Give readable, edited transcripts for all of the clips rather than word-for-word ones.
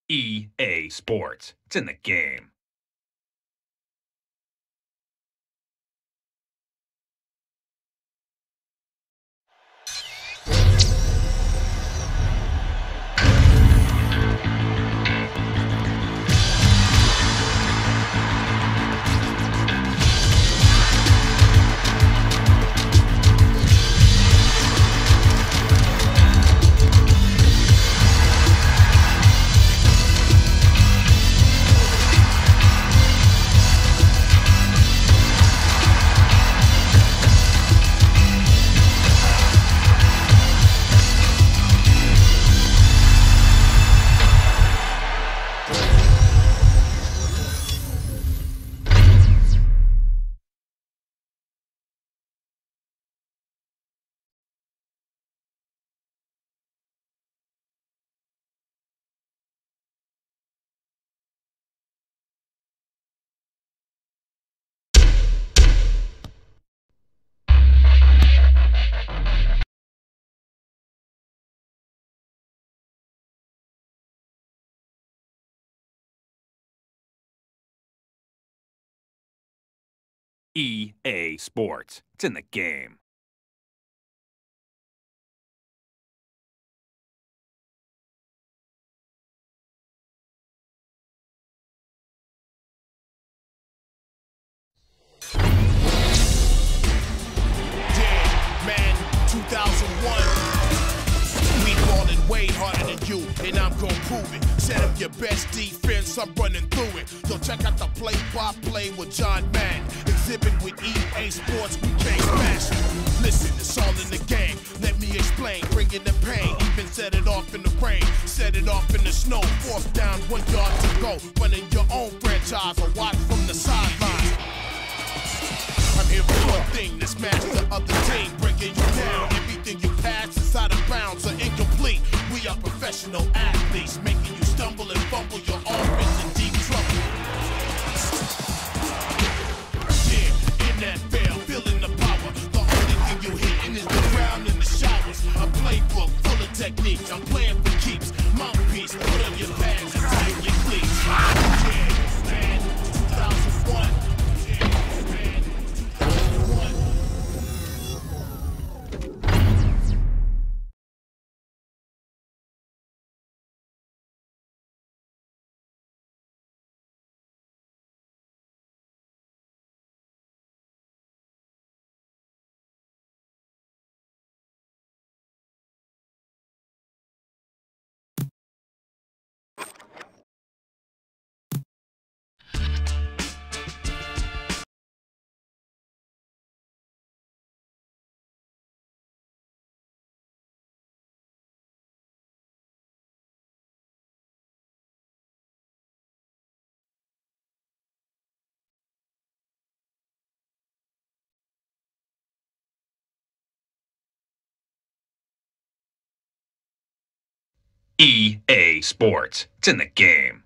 EA Sports. It's in the game. EA Sports. It's in the game. Yeah, man, 2001. We ballin' way harder than you, and I'm gon' prove it. Set up your best defense, I'm running through it. Yo, check out the play-by-play with John Madden. Exhibit with EA Sports, we can't smash it. Listen, it's all in the game. Let me explain, bringing the pain. Even set it off in the rain, set it off in the snow. Fourth down, 1 yard to go. Running your own franchise or watch from the sideline. I'm here for one thing, to smash the other team, breaking you down. Everything you pass is out of bounds or incomplete. We are professional athletes, making you stumble and fumble. Your offense in deep trouble. Yeah, in that veil, feeling the power. The only thing you hitting is the ground in the showers. A playbook full of technique. I'm playing for keeps. Mouthpiece, put on your pads and tighten your cleats. Yeah, man, 2001. EA Sports. It's in the game.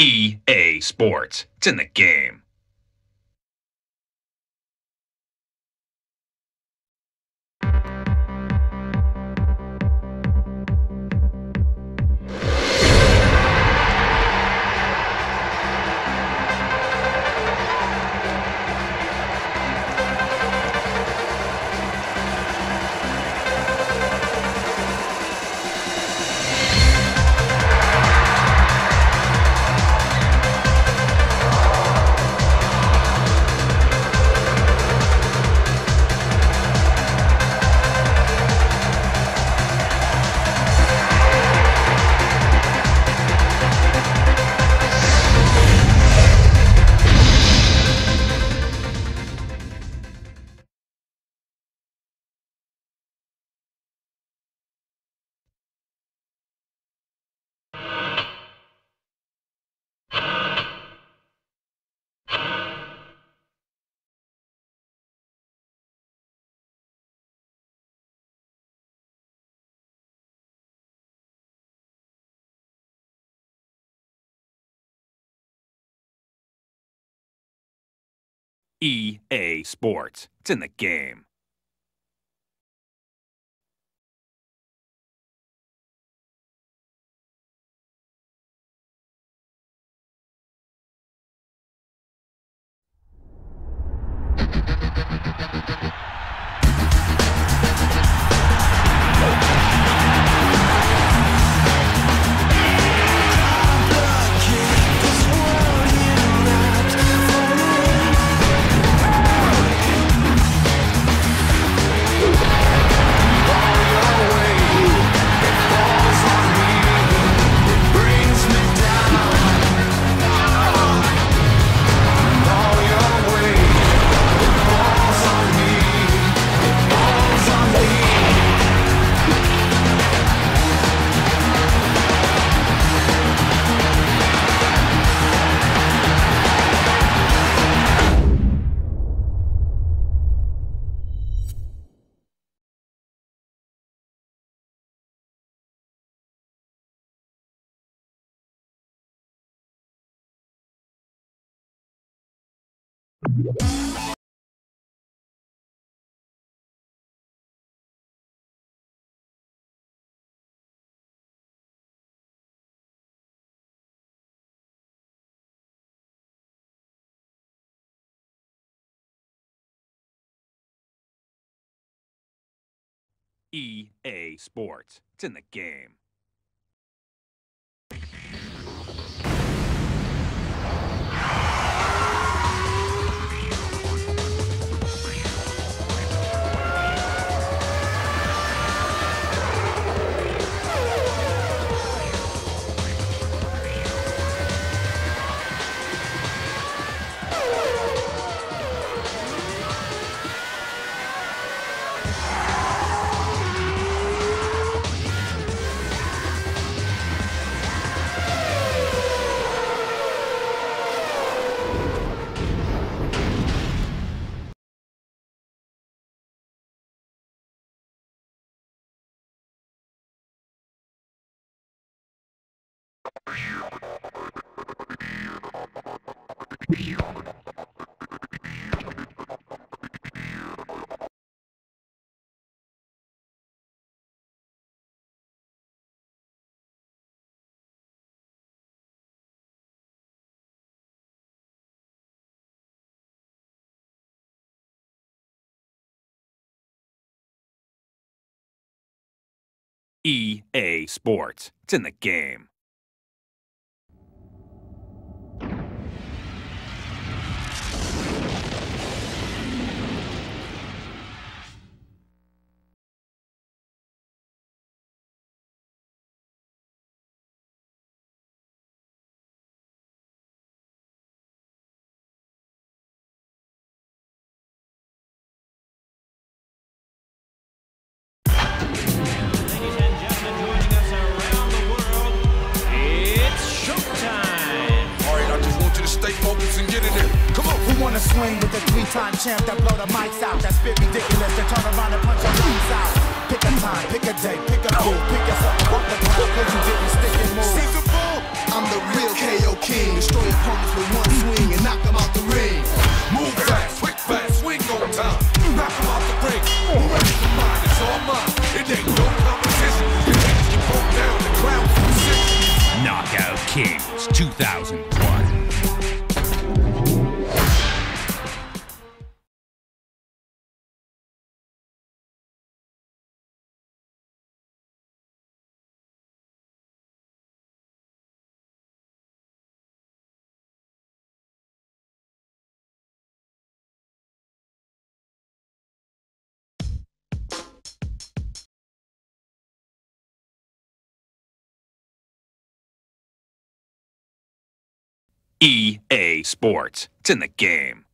EA Sports. It's in the game. EA Sports. It's in the game. EA Sports. It's in the game. EA Sports. It's in the game. Stay focused and get in there. Come on. Who wanna swing with the three-time champ that blow the mics out? That's bit ridiculous. Then turn around and punch our roots out. Pick a time, pick a day, pick a move, pick yourself up the crowd, cause you didn't stick and move. Seize the ball. I'm the real KO King. Destroy opponents with one swing and knock them out the ring. Move fast, quick fast, swing on time. Knock them out the ring. Whoever's the mind, it's all mine. It ain't no competition. Your hands get broke down, the crowd's position. Knockout Kings 2001. EA Sports. It's in the game.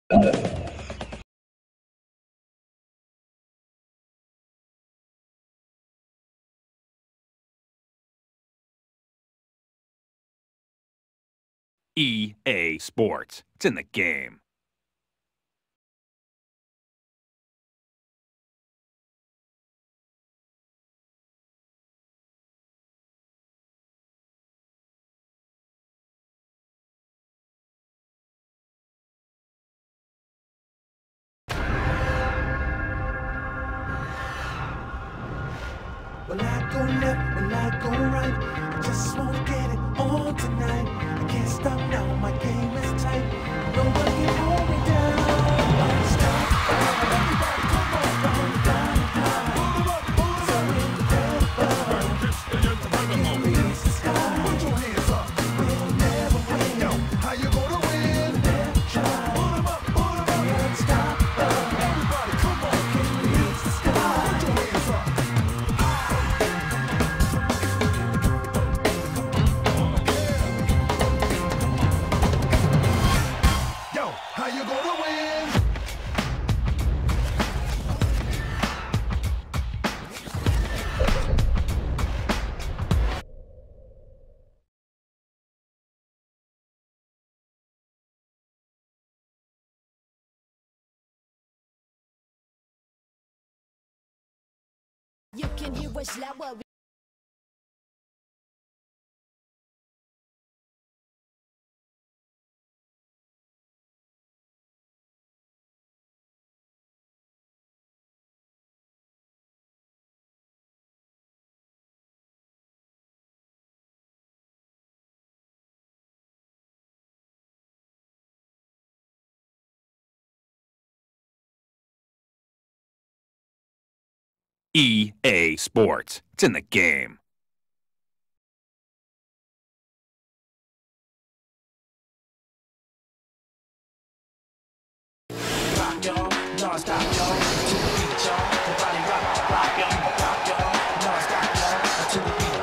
EA Sports. It's in the game. Will I go left? Will I go right? I just wanna get it on tonight. I can't stop now, my game is tight. No one can hold me down. Don't stop. Everybody come on, down, down, down. So in the reach the sky. Put your hands up. We'll never win. Yo, how you gonna win? Never try. Put 'em up, put 'em up. Can't stop us. Everybody come on, can reach the sky. Put your hands up. How you gonna win? You can hear us loud. EA Sports. It's in the game. Rock y'all, non-stop y'all, to the beat y'all. The body rock y'all, non-stop y'all, to the beat.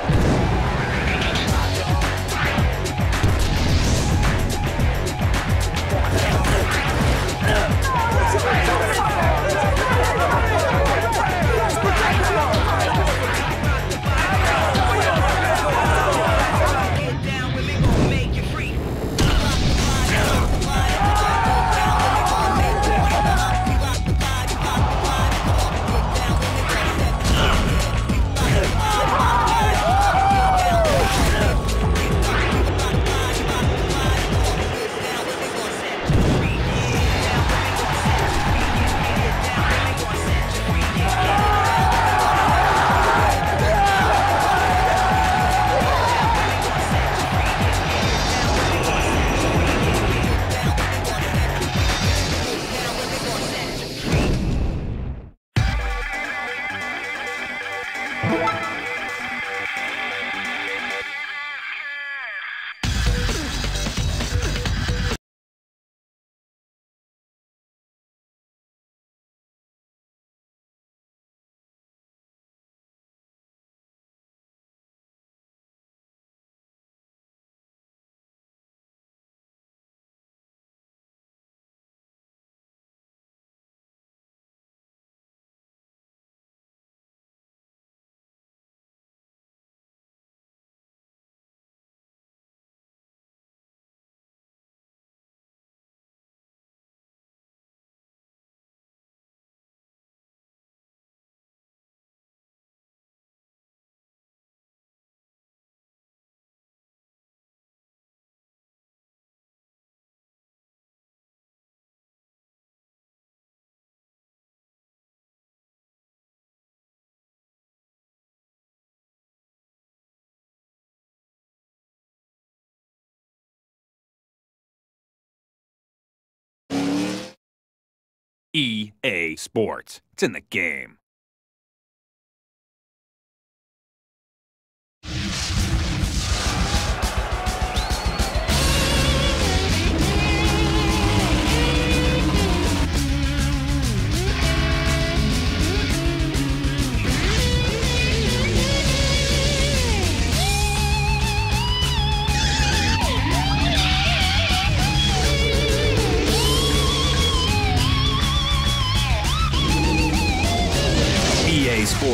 EA Sports. It's in the game.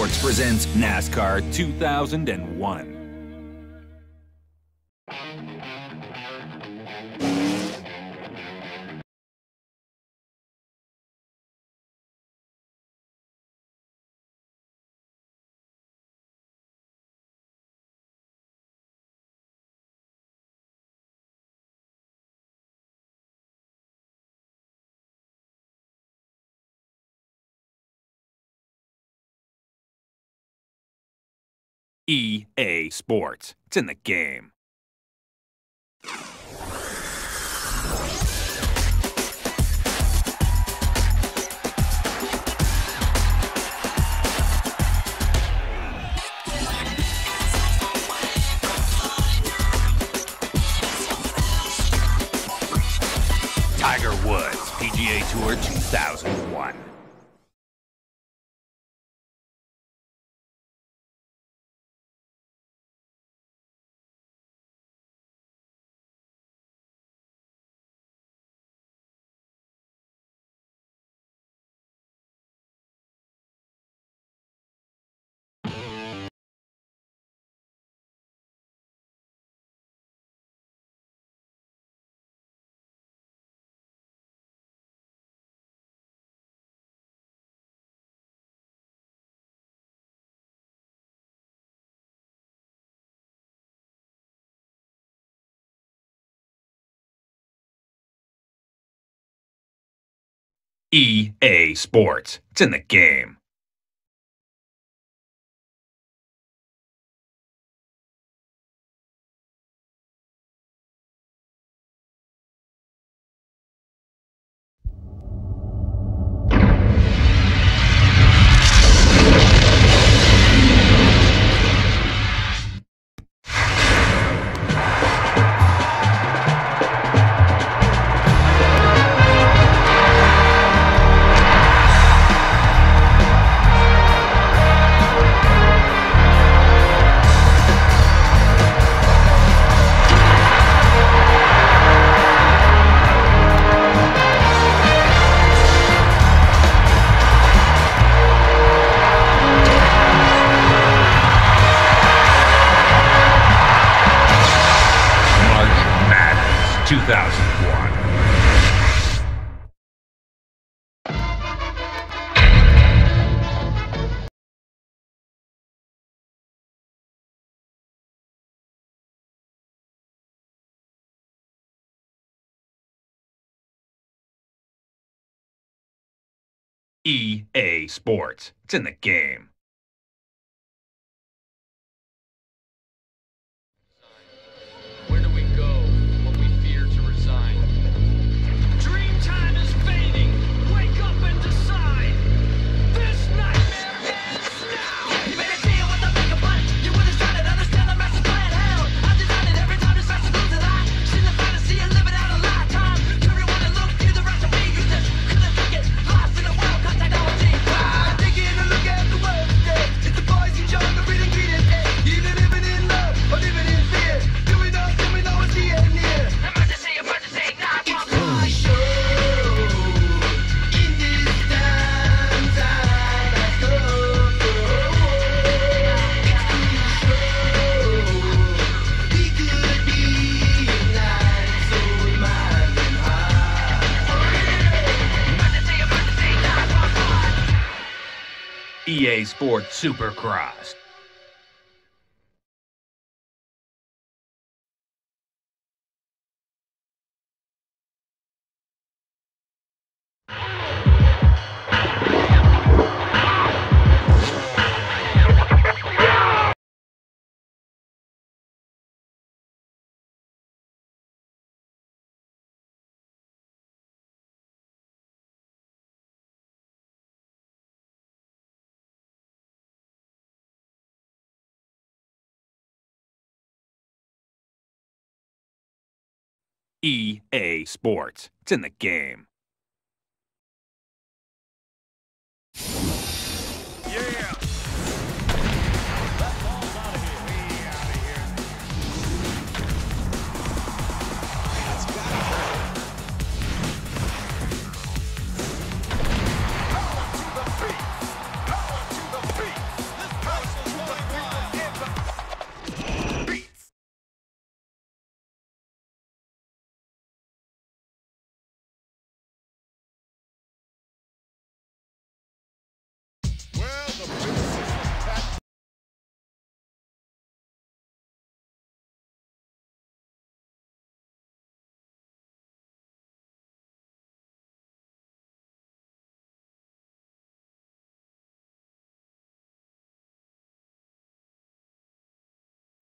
Sports presents NASCAR 2001. EA Sports. It's in the game. Tiger Woods, PGA Tour 2001. EA Sports. It's in the game. March Madness 2001. EA Sports. It's in the game. Where do we go when we fear to resign? Dream time is fading. Wake up and decide. This nightmare ends now. You made a deal with the bigger bite. You would have tried to understand the master plan. Hell, I designed it every time you start to lose a lie. Seen the fantasy and living out a lifetime. Everyone to look through the recipe. You just couldn't think it. Lost in the world, cut technology. Taking a look at the world today. It's the boys you join the reading greeting. Either living in love or living in fear. Do we know it's the end near? Emergency, emergency, 911. Show in this times I must go. It's the show. We could be united, so mild and high. Emergency, emergency, 911. EA Sports Supercross. EA Sports. It's in the game. Yeah. That ball's out of here. Way out of here. It's got to hurt. Power to the beat. Power to the beat.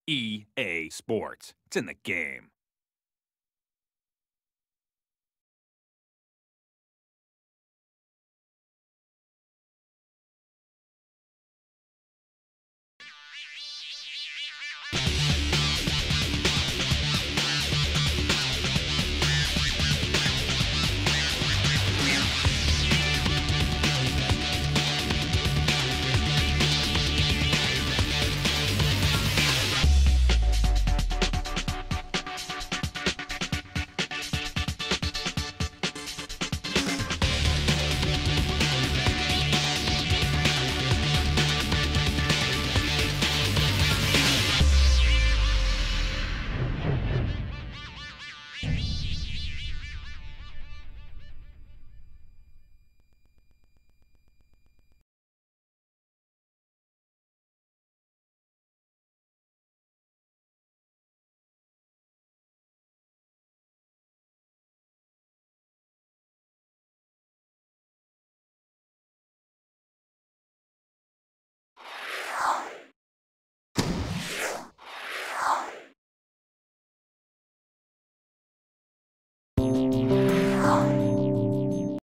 EA Sports. It's in the game.